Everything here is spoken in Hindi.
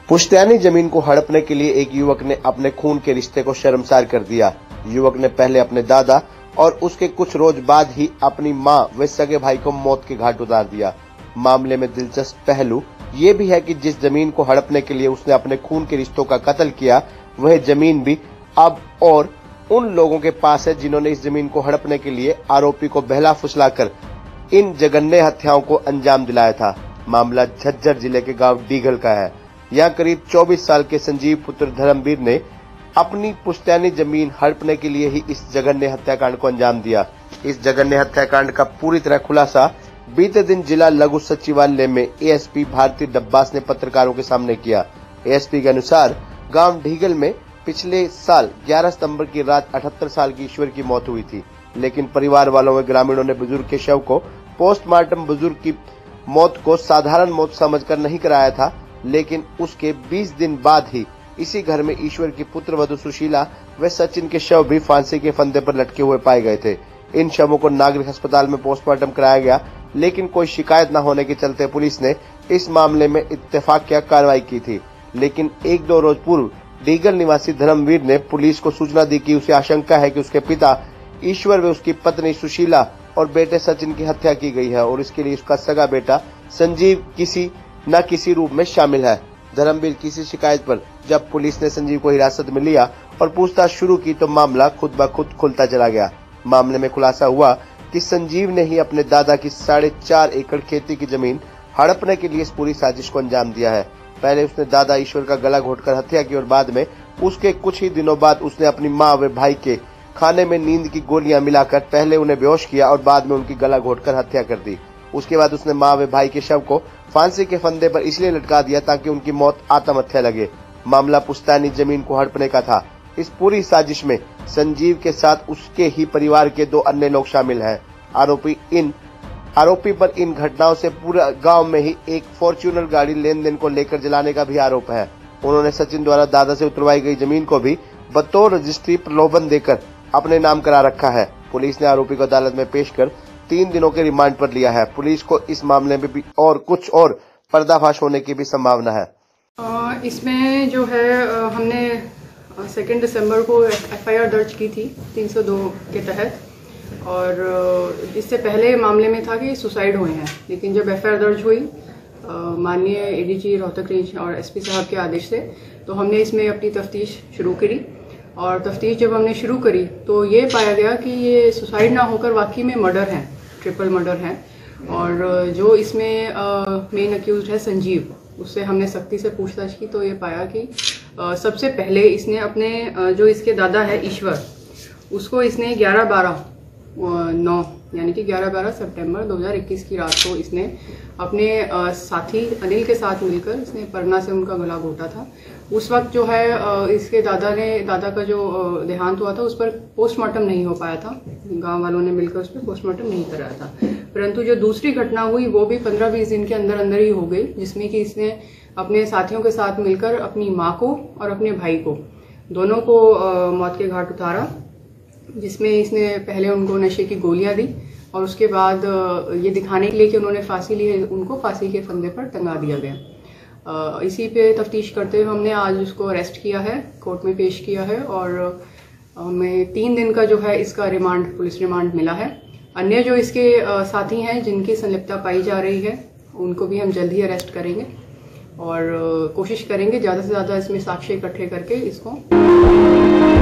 पुश्तैनी जमीन को हड़पने के लिए एक युवक ने अपने खून के रिश्ते को शर्मसार कर दिया। युवक ने पहले अपने दादा और उसके कुछ रोज बाद ही अपनी मां व सगे भाई को मौत के घाट उतार दिया। मामले में दिलचस्प पहलू ये भी है कि जिस जमीन को हड़पने के लिए उसने अपने खून के रिश्तों का कत्ल किया, वह जमीन भी अब और उन लोगों के पास है जिन्होंने इस जमीन को हड़पने के लिए आरोपी को बहला फुसलाकर इन जघन्य हत्याओं को अंजाम दिलाया था। मामला झज्जर जिले के गांव डीगल का है। यहाँ करीब 24 साल के संजीव पुत्र धर्मवीर ने अपनी पुश्तैनी जमीन हड़पने के लिए ही इस जघन्य हत्याकांड को अंजाम दिया। इस जघन्य हत्याकांड का पूरी तरह खुलासा बीते दिन जिला लघु सचिवालय में एएसपी भारती डब्बास ने पत्रकारों के सामने किया। एएसपी के अनुसार गांव डीगल में पिछले साल 11 सितंबर की रात 78 साल की ईश्वर की मौत हुई थी, लेकिन परिवार वालों व ग्रामीणों ने बुजुर्ग के शव को पोस्टमार्टम बुजुर्ग की मौत को साधारण मौत समझकर नहीं कराया था, लेकिन उसके 20 दिन बाद ही इसी घर में ईश्वर की पुत्रवधू सुशीला व सचिन के शव भी फांसी के फंदे पर लटके हुए पाए गए थे। इन शवों को नागरिक अस्पताल में पोस्टमार्टम कराया गया, लेकिन कोई शिकायत न होने के चलते पुलिस ने इस मामले में इत्तेफाकिया कार्रवाई की थी। लेकिन 1-2 रोज पूर्व डीगल निवासी धर्मवीर ने पुलिस को सूचना दी कि उसे आशंका है कि उसके पिता ईश्वर व उसकी पत्नी सुशीला और बेटे सचिन की हत्या की गई है और इसके लिए उसका सगा बेटा संजीव किसी न किसी रूप में शामिल है। धर्मवीर की शिकायत पर जब पुलिस ने संजीव को हिरासत में लिया और पूछताछ शुरू की तो मामला खुद ब खुद खुलता चला गया। मामले में खुलासा हुआ कि संजीव ने ही अपने दादा की 4.5 एकड़ खेती की जमीन हड़पने के लिए इस पूरी साजिश को अंजाम दिया है। पहले उसने दादा ईश्वर का गला घोटकर हत्या की और बाद में उसके कुछ ही दिनों बाद उसने अपनी मां व भाई के खाने में नींद की गोलियां मिलाकर पहले उन्हें बेहोश किया और बाद में उनकी गला घोटकर हत्या कर दी। उसके बाद उसने मां व भाई के शव को फांसी के फंदे पर इसलिए लटका दिया ताकि उनकी मौत आत्महत्या लगे। मामला पुश्तैनी जमीन को हड़पने का था। इस पूरी साजिश में संजीव के साथ उसके ही परिवार के 2 अन्य लोग शामिल हैं। आरोपी पर इन घटनाओं से पूरा गांव में ही एक फॉर्च्यूनर गाड़ी लेन देन को लेकर जलाने का भी आरोप है। उन्होंने सचिन द्वारा दादा से उतरवाई गई जमीन को भी बतौर रजिस्ट्री प्रलोभन देकर अपने नाम करा रखा है। पुलिस ने आरोपी को अदालत में पेश कर 3 दिनों के रिमांड पर लिया है। पुलिस को इस मामले में भी और कुछ और पर्दाफाश होने की भी संभावना है। इसमें जो है हमने 2 दिसंबर को एफआईआर दर्ज की थी 302 के तहत, और इससे पहले मामले में था कि सुसाइड हुए हैं, लेकिन जब एफआईआर दर्ज हुई माननीय एडीजी रोहतक रेंज और एसपी साहब के आदेश से, तो हमने इसमें अपनी तफ्तीश शुरू करी। और तफ्तीश जब हमने शुरू करी तो ये पाया गया कि ये सुसाइड ना होकर वाकई में मर्डर है, ट्रिपल मर्डर है। और जो इसमें मेन अक्यूज्ड है संजीव, उससे हमने सख्ती से पूछताछ की तो ये पाया कि सबसे पहले इसने अपने जो इसके दादा है ईश्वर, उसको इसने 11/12/9 यानी कि 11-12 सितंबर 2021 की रात को इसने अपने साथी अनिल के साथ मिलकर इसने परना से उनका गला घोटा था। उस वक्त जो है इसके दादा का जो देहांत हुआ था उस पर पोस्टमार्टम नहीं हो पाया था, गांव वालों ने मिलकर उस पर पोस्टमार्टम नहीं कराया था। परंतु जो दूसरी घटना हुई वो भी 15-20 दिन के अंदर अंदर ही हो गई, जिसमें कि इसने अपने साथियों के साथ मिलकर अपनी माँ को और अपने भाई को दोनों को मौत के घाट उतारा, जिसमें इसने पहले उनको नशे की गोलियां दी और उसके बाद ये दिखाने के लिए कि उन्होंने फांसी ली है, उनको फांसी के फंदे पर टंगा दिया गया। इसी पे तफ्तीश करते हुए हमने आज उसको अरेस्ट किया है, कोर्ट में पेश किया है और हमें 3 दिन का जो है इसका रिमांड, पुलिस रिमांड मिला है। अन्य जो इसके साथी हैं जिनकी संलिप्तता पाई जा रही है उनको भी हम जल्द ही अरेस्ट करेंगे और कोशिश करेंगे ज़्यादा से ज़्यादा इसमें साक्ष्य इकट्ठे करके इसको